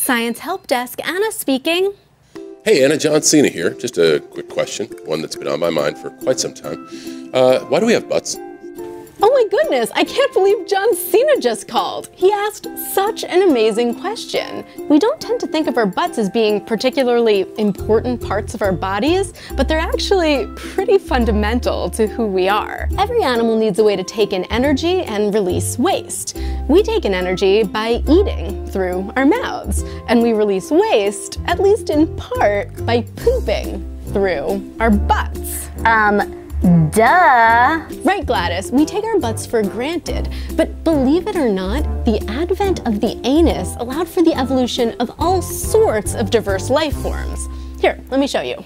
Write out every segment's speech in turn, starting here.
Science Help Desk, Anna speaking. Hey Anna, John Cena here. Just a quick question, one that's been on my mind for quite some time. Why do we have butts? Oh my goodness, I can't believe John Cena just called. He asked such an amazing question. We don't tend to think of our butts as being particularly important parts of our bodies, but they're actually pretty fundamental to who we are. Every animal needs a way to take in energy and release waste. We take in energy by eating through our mouths, and we release waste, at least in part, by pooping through our butts. Duh. Right, Gladys, we take our butts for granted, but believe it or not, the advent of the anus allowed for the evolution of all sorts of diverse life forms. Here, let me show you.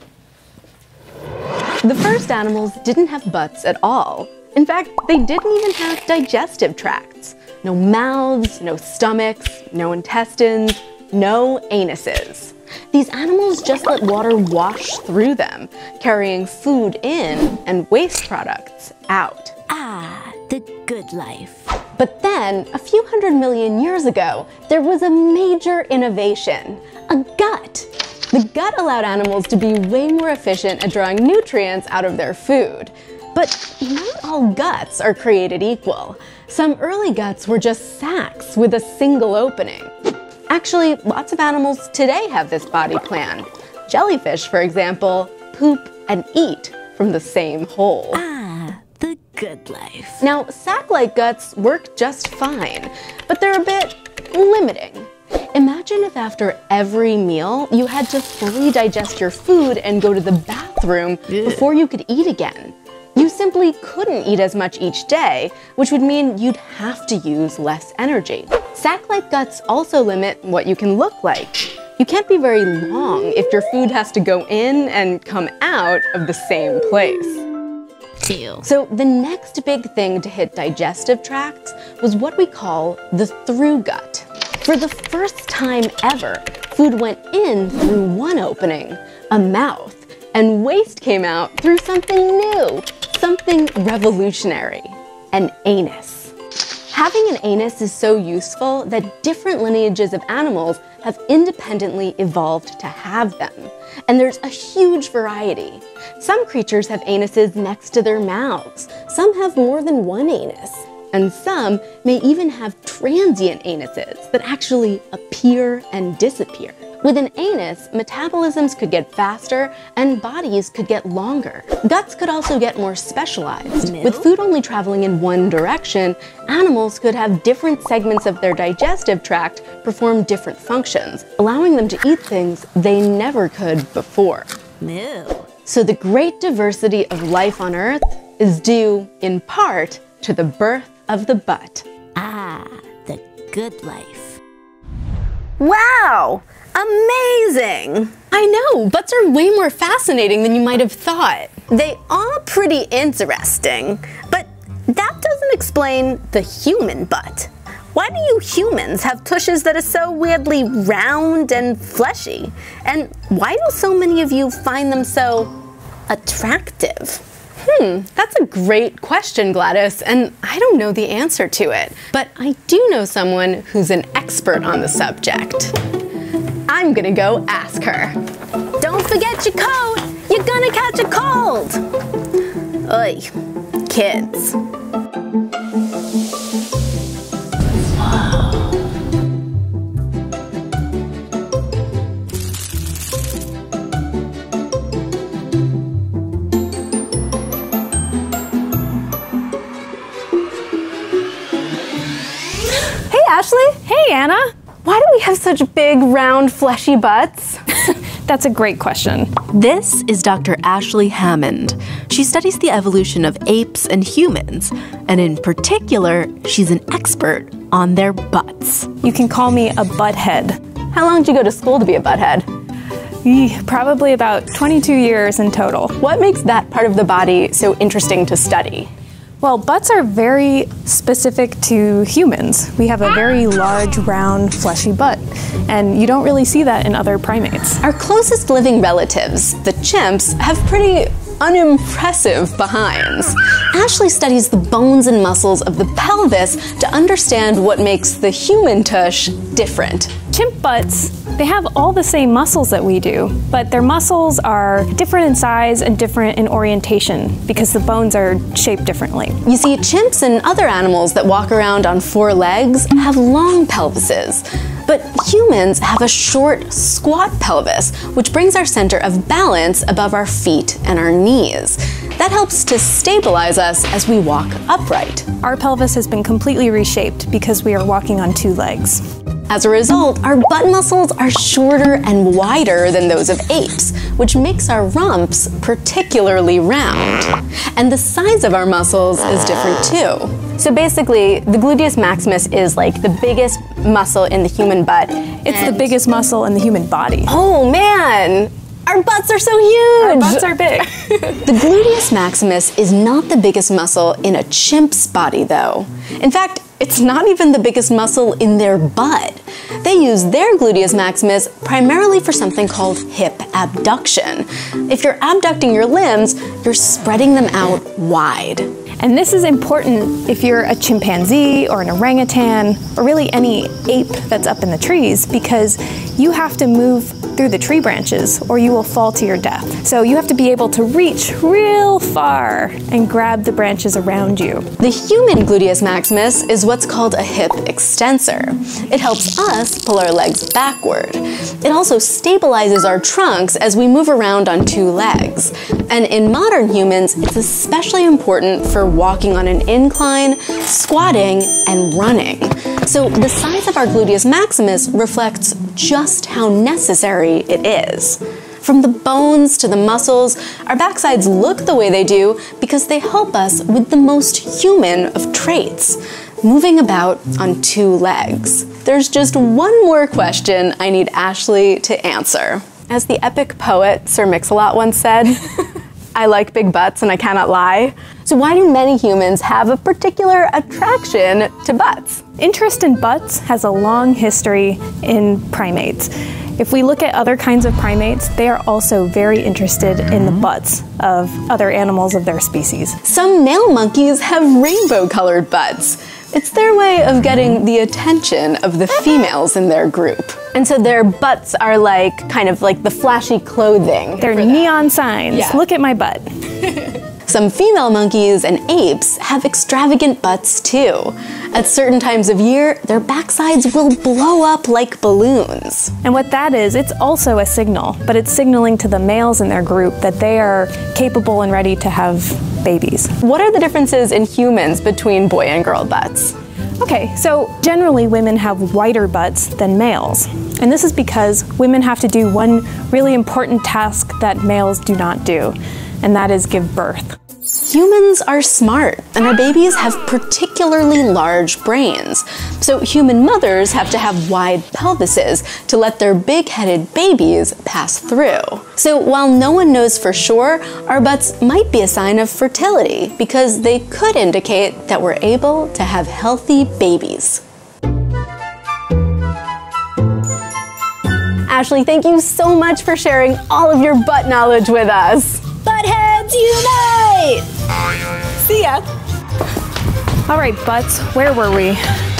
The first animals didn't have butts at all. In fact, they didn't even have digestive tracts. No mouths, no stomachs, no intestines, no anuses. These animals just let water wash through them, carrying food in and waste products out. Ah, the good life. But then, a few 100 million years ago, there was a major innovation, a gut. The gut allowed animals to be way more efficient at drawing nutrients out of their food. But not all guts are created equal. Some early guts were just sacs with a single opening. Actually, lots of animals today have this body plan. Jellyfish, for example, poop and eat from the same hole. Ah, the good life. Now, sac-like guts work just fine, but they're a bit limiting. Imagine if after every meal, you had to fully digest your food and go to the bathroom before you could eat again. You simply couldn't eat as much each day, which would mean you'd have to use less energy. Sac-like guts also limit what you can look like. You can't be very long if your food has to go in and come out of the same place. Ew. So the next big thing to hit digestive tracts was what we call the through gut. For the first time ever, food went in through one opening, a mouth, and waste came out through something new, something revolutionary, an anus. Having an anus is so useful that different lineages of animals have independently evolved to have them. And there's a huge variety. Some creatures have anuses next to their mouths. Some have more than one anus. And some may even have transient anuses that actually appear and disappear. With an anus, metabolisms could get faster and bodies could get longer. Guts could also get more specialized. With food only traveling in one direction, animals could have different segments of their digestive tract perform different functions, allowing them to eat things they never could before. Ew. So the great diversity of life on Earth is due, in part, to the birth of the butt. Ah, the good life. Wow! Amazing! I know, butts are way more fascinating than you might have thought. They are pretty interesting, but that doesn't explain the human butt. Why do you humans have tushes that are so weirdly round and fleshy? And why do so many of you find them so attractive? That's a great question, Gladys, and I don't know the answer to it. But I do know someone who's an expert on the subject. I'm gonna go ask her. Don't forget your coat! You're gonna catch a cold! Oy, kids. Hey, Ashley. Hey, Anna. Why do we have such big, round, fleshy butts? That's a great question. This is Dr. Ashley Hammond. She studies the evolution of apes and humans, and in particular, she's an expert on their butts. You can call me a butthead. How long did you go to school to be a butthead? Probably about 22 years in total. What makes that part of the body so interesting to study? Well, butts are very specific to humans. We have a very large, round, fleshy butt, and you don't really see that in other primates. Our closest living relatives, the chimps, have pretty unimpressive behinds. Ashley studies the bones and muscles of the pelvis to understand what makes the human tush different. Chimp butts, they have all the same muscles that we do, but their muscles are different in size and different in orientation because the bones are shaped differently. You see, chimps and other animals that walk around on 4 legs have long pelvises, but humans have a short, squat pelvis, which brings our center of balance above our feet and our knees. That helps to stabilize us as we walk upright. Our pelvis has been completely reshaped because we are walking on 2 legs. As a result, our butt muscles are shorter and wider than those of apes, which makes our rumps particularly round. And the size of our muscles is different too. So basically, the gluteus maximus is like the biggest muscle in the human butt. It's the biggest muscle in the human body. Oh man! Our butts are so huge! Our butts are big. The gluteus maximus is not the biggest muscle in a chimp's body though. In fact, it's not even the biggest muscle in their butt. They use their gluteus maximus primarily for something called hip abduction. If you're abducting your limbs, you're spreading them out wide. And this is important if you're a chimpanzee or an orangutan or really any ape that's up in the trees because you have to move through the tree branches or you will fall to your death. So you have to be able to reach real far and grab the branches around you. The human gluteus maximus is what's called a hip extensor. It helps us pull our legs backward. It also stabilizes our trunks as we move around on 2 legs. And in modern humans, it's especially important for walking on an incline, squatting, and running. So the size of our gluteus maximus reflects just how necessary it is. From the bones to the muscles, our backsides look the way they do because they help us with the most human of traits, moving about on 2 legs. There's just one more question I need Ashley to answer. As the epic poet Sir Mix-a-Lot once said, I like big butts and I cannot lie. So why do many humans have a particular attraction to butts? Interest in butts has a long history in primates. If we look at other kinds of primates, they are also very interested in the butts of other animals of their species. Some male monkeys have rainbow-colored butts. It's their way of getting the attention of the females in their group. And so their butts are like, kind of like the flashy clothing. They're neon signs. Yeah. Look at my butt. Some female monkeys and apes have extravagant butts too. At certain times of year, their backsides will blow up like balloons. And what that is, it's also a signal, but it's signaling to the males in their group that they are capable and ready to have babies. What are the differences in humans between boy and girl butts? Okay, so generally women have wider butts than males. And this is because women have to do one really important task that males do not do, and that is give birth. Humans are smart, and our babies have particularly large brains. So human mothers have to have wide pelvises to let their big-headed babies pass through. So while no one knows for sure, our butts might be a sign of fertility because they could indicate that we're able to have healthy babies. Ashley, thank you so much for sharing all of your butt knowledge with us. Buttheads unite! See ya! All right, butts, where were we?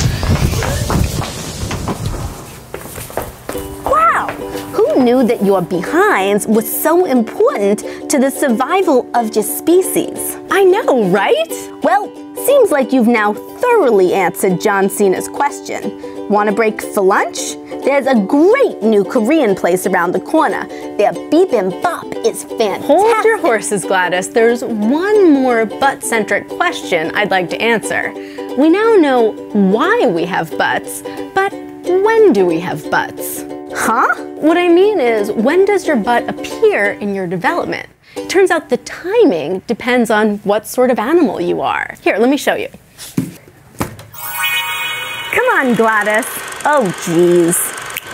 Wow! Who knew that your behinds was so important to the survival of your species? I know, right? Well, seems like you've now thoroughly answered John Cena's question. Want a break for lunch? There's a great new Korean place around the corner. Their bibimbap is fantastic. Hold your horses, Gladys. There's one more butt-centric question I'd like to answer. We now know why we have butts, but when do we have butts? Huh? What I mean is, when does your butt appear in your development? It turns out the timing depends on what sort of animal you are. Here, let me show you. Come on, Gladys. Oh, geez.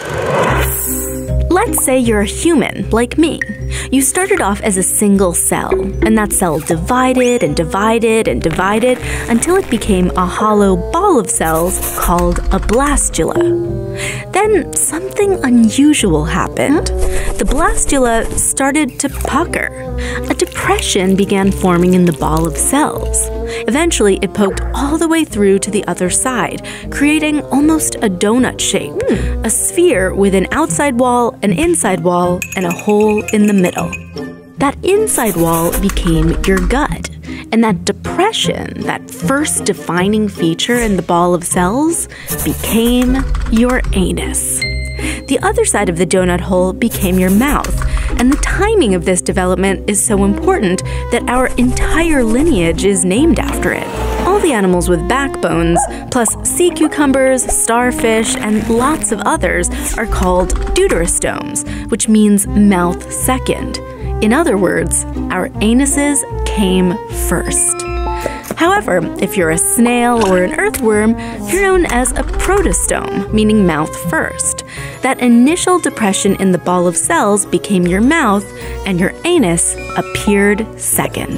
Let's say you're a human, like me. You started off as a single cell, and that cell divided and divided and divided until it became a hollow ball of cells called a blastula. Then something unusual happened. The blastula started to pucker. A depression began forming in the ball of cells. Eventually, it poked all the way through to the other side, creating almost a donut shape, a sphere with an outside wall, an inside wall, and a hole in the middle. That inside wall became your gut, and that depression, that first defining feature in the ball of cells, became your anus. The other side of the donut hole became your mouth, and the timing of this development is so important that our entire lineage is named after it. All the animals with backbones, plus sea cucumbers, starfish, and lots of others are called deuterostomes, which means mouth second. In other words, our anuses came first. However, if you're a snail or an earthworm, you're known as a protostome, meaning mouth first. That initial depression in the ball of cells became your mouth, and your anus appeared second.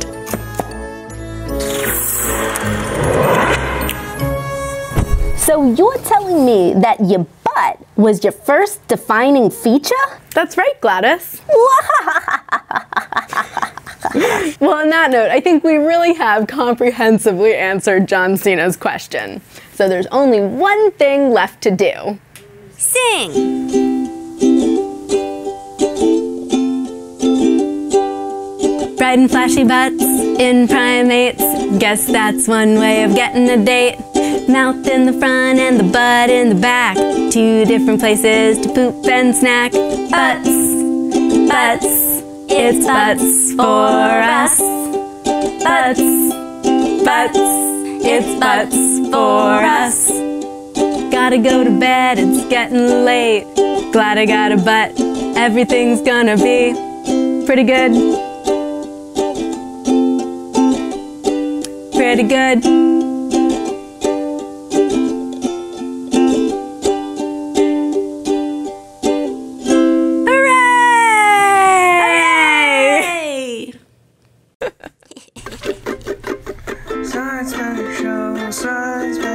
So you're telling me that your butt was your first defining feature? That's right, Gladys. Well, on that note, I think we really have comprehensively answered John Cena's question. So there's only one thing left to do. Sing! Bright and flashy butts in primates. Guess that's one way of getting a date. Mouth in the front and the butt in the back. Two different places to poop and snack. Butts, butts, it's butts for us. Butts, butts, it's butts for us. Gotta go to bed, it's getting late. Glad I got a butt, everything's gonna be pretty good. Pretty good. Science, magic show, science.